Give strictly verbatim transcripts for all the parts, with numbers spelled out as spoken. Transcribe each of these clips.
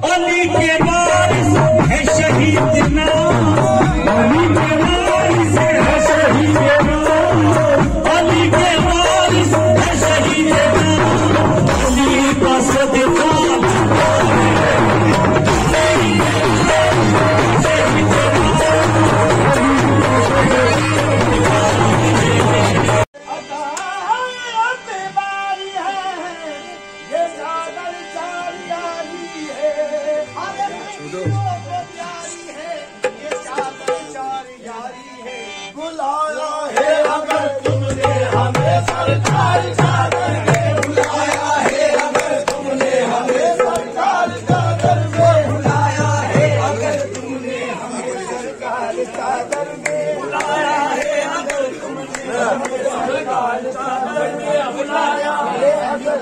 अली के वारिस है शहीद नाम, अली के वारिस है शहीद नाम, अली के वारिस है शहीद नाम, अली का सदका बुलाया है अगर तुमने हमें सरकार चादर में, बुलाया है अगर तुमने हमें सरकार चादर में, बुलाया है अगर तुमने हमें सरकार चादर में, बुलाया है अगर तुमने हमें सरकार चादर में, बुलाया है अगर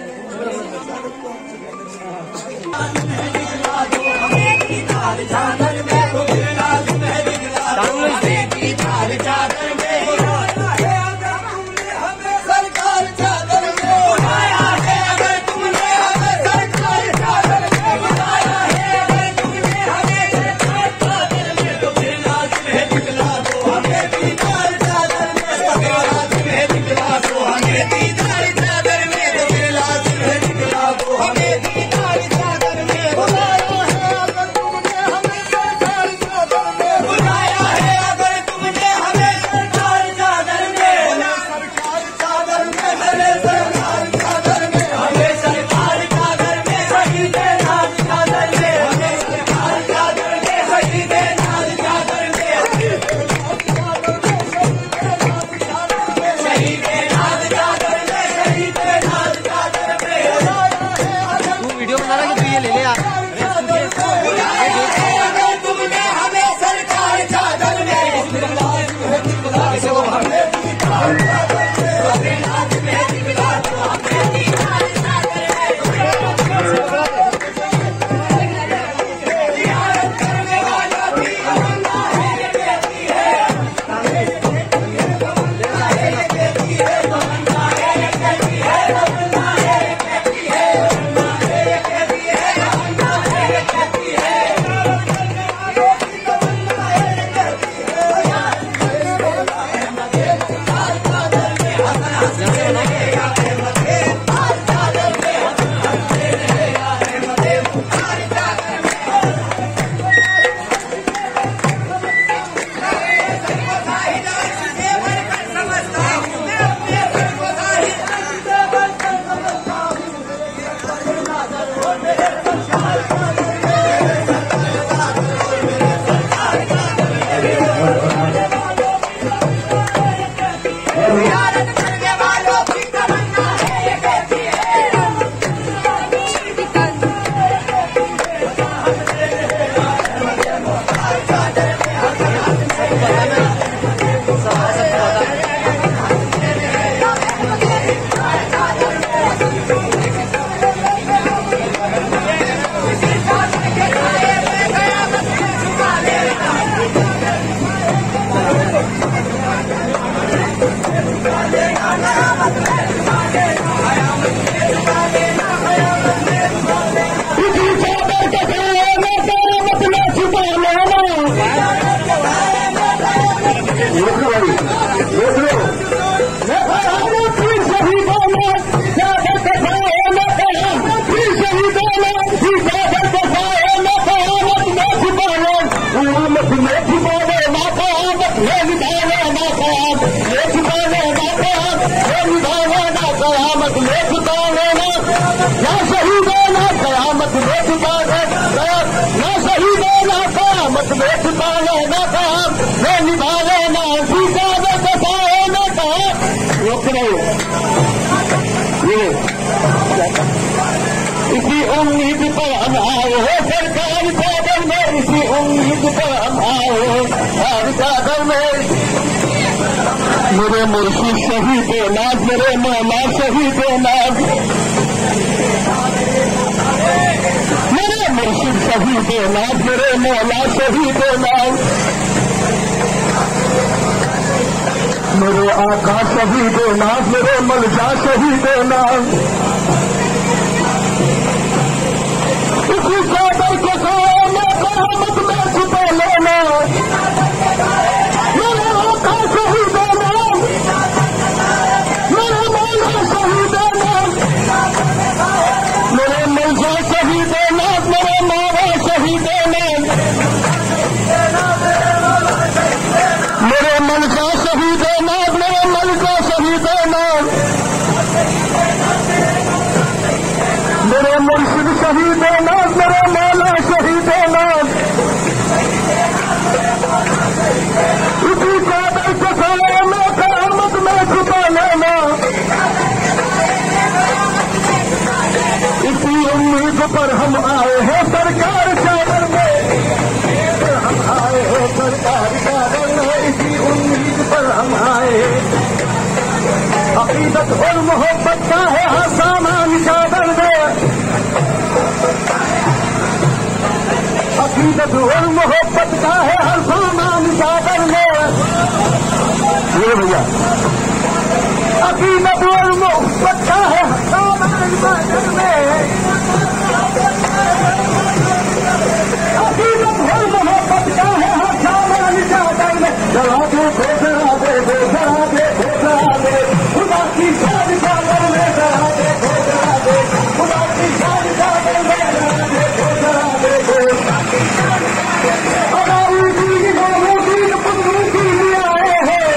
दिखला दो हमें दीदार चादर में, तो दिखला तुम्हें दिखला दो हमें दीदार चादर में, बुलाया है अगर तुमने हमें सरकार चादर में, बुलाया है अगर तुमने हमें सरकार चादर में, बुलाया है अगर तुमने हमें सरकार चादर में, तो दिखला तुम्हें दिखला दो हमें दीदार चादर में, दिखला तुम्हें दिखला दो हमें दीदार चादर में, दिखला तुम्हें दिखला दो हमें दीदार चादर में, बुलाया है अगर तुमने हमें सरकार चादर में, बुलाया है अगर तुमने हमें सरकार चादर में, सरकार चादर में, हमें सरकार चादर में, हमें सरकार चादर में, शहीद नाज चादर में, हमें सरकार चादर में, शहीद नाज चादर में, शहीद नाज चादर में, शहीद नाज चादर में, शहीद नाज चादर में, बुलाया है अगर तू वीडियो बना रहा है कि तू ये ले ले यार। बुलाया है अगर तुमने हमें सरकार चादर में, दिखला दो हमें दीदार चादर में, दिखला तुम्हें दिखला दो हमें दीदार चादर में, जियारत करने वालों की तमन्ना है ये कहती है, तमन्ना है ये कहती है, तमन्ना है ये कहती है, तमन्ना है ये कहती है, तमन्ना है ये कहती है, तमन्ना है ये कहती है, जियारत करने वालों की तमन्ना है ये कहती है, जियारत करने वाला अहमदे मुख्तार चादर में, हसन हंसने लगेगा अहमदे मुख्तार चादर में, हसन हंसने लगेगा अहमदे मुख्तार चादर में, सबको साहिदार से बढ़कर समझता हूँ, मैं अपने सबको साहिदार से बढ़कर समझता हूँ, सरकार हो मेरे सरकार चादर में, सरकार हो मेरे सरकार चादर में, जियारत करने वालों की तमन्ना है ये कहती है, मुख्तार चादर में, हसन हंसने इसी उम्मीद पर हम आए हो सरकार चादर में, इसी उम्मीद पर हम आए हो सरकार चादर में, मेरे मुर्शिद शहीद नाज, मेरे मौला शहीद नाज, मेरे मुर्शिद शहीद नाज, मेरे मौला शहीद नाज, मेरे आका शहीद नाज, मेरे मलजा शहीद नाज, इसी अकीदत और मोहब्बत का है हर सामान चादर में। ये भैया अकीदत और मोहब्बत का है हर सामान चादर में। अकीदत और मोहब्बत का है हर सामान चादर में। जला दे घोषणा दे घोषणा दे घोषणा दे खुदा की शान चादर में। जला दे घोषणा दे खुदा की शान चादर में। जला दे घोषणा दे घोषणा की शान अलाउद्दीन मोहम्मदीन कुतुबी भी आए हैं।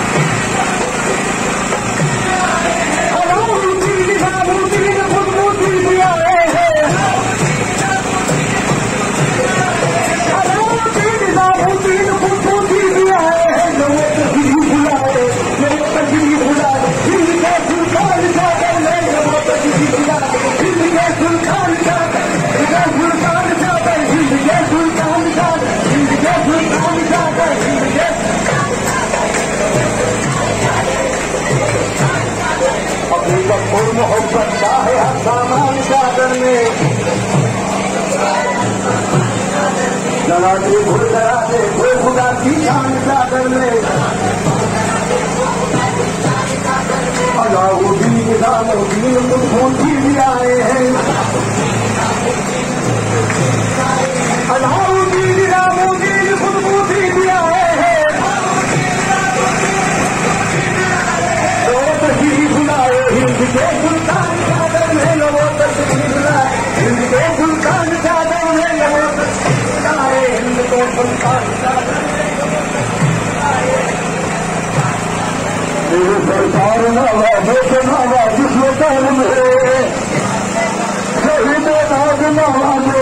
अलाउद्दीन मोहम्मदीन कुतुबी भी आए हैं। अलाउद्दीन मोहम्मदीन कुतुबी भी आए हैं। लोगों को भी बुलाए, लोगों को भी बुलाए। हिंद के सुल्तान चादर में लोगों को भी बुलाए। हिंद के सुल्तान चादर, हिंद के सुल्तान चादर, हिंद के सुल्तान चादर, हिंद के सुल्तान चादर, हिंद के हकीकत और मोहब्बत का है हर सामान चादर में। जला दे भूल गया दे कोई खुदा की शान चादर में। अलाउद्दीन निजामुद्दीन कुतुबी भी आए हैं। अलाउद्दीन निजामुद्दीन कुतुबी भी आए हैं। लोगों तशरीफ बुलाए हिंद के सुल्तान चादर में। लोगों तशरीफ बुलाए हिंद के सुल्तान चादर में। लोगों तशरीफ बुलाए हिंद के सुल्तान चादर में। मेरे सरकार नावा बेटे नावा जिसमें कान में शहीद नाज नावा